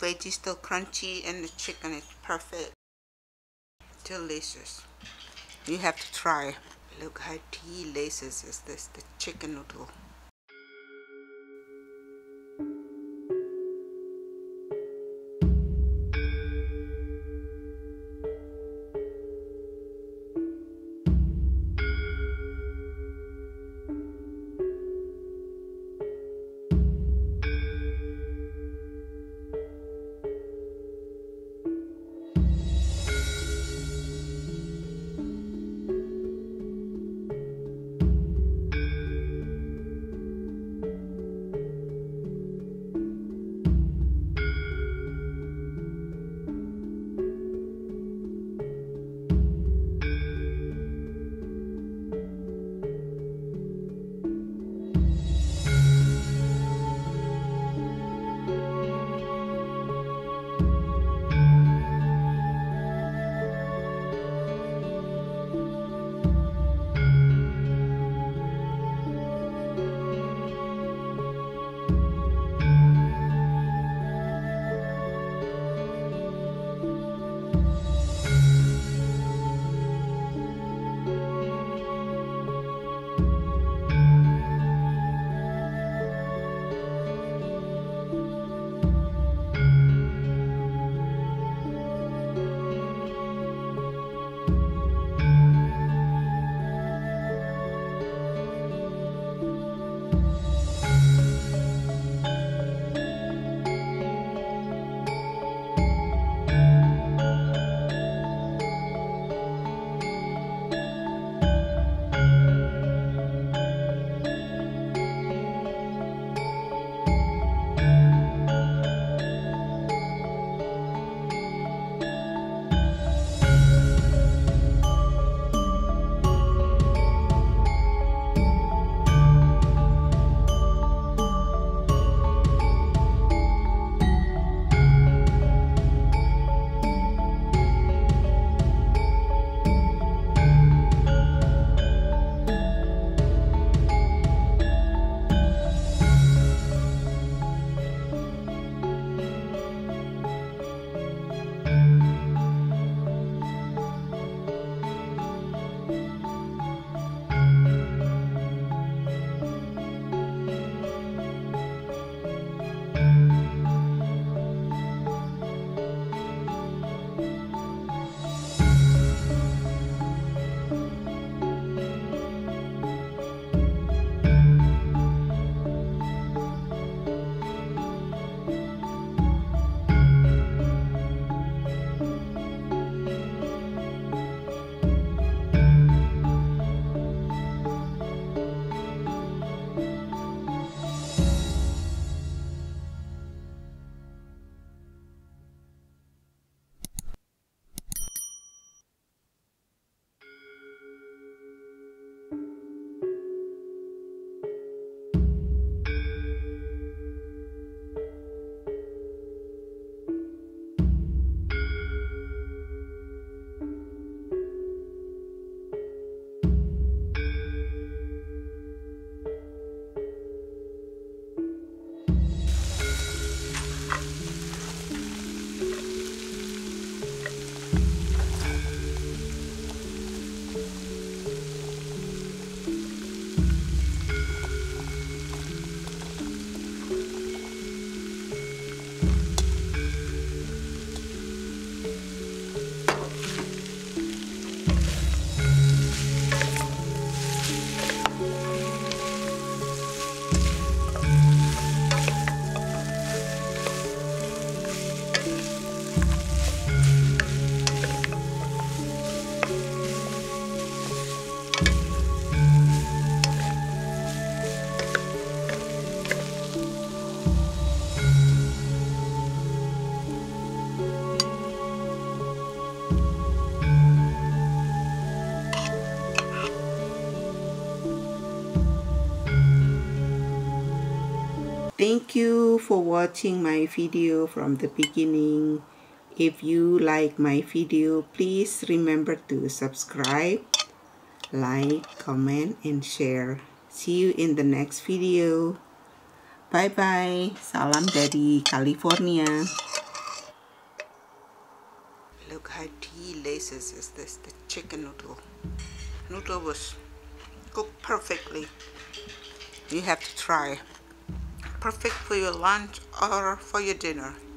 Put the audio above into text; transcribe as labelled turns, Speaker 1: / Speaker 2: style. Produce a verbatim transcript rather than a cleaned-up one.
Speaker 1: veggies still crunchy and the chicken is perfect. Delicious. You have to try. Look how delicious is this, the chicken noodle. Thank you for watching my video from the beginning. If you like my video, please remember to subscribe, like, comment, and share. See you in the next video. Bye-bye. Salam dari California. look how delicious is this, the chicken noodle. Noodle was cooked perfectly. You have to try. Perfect for your lunch or for your dinner.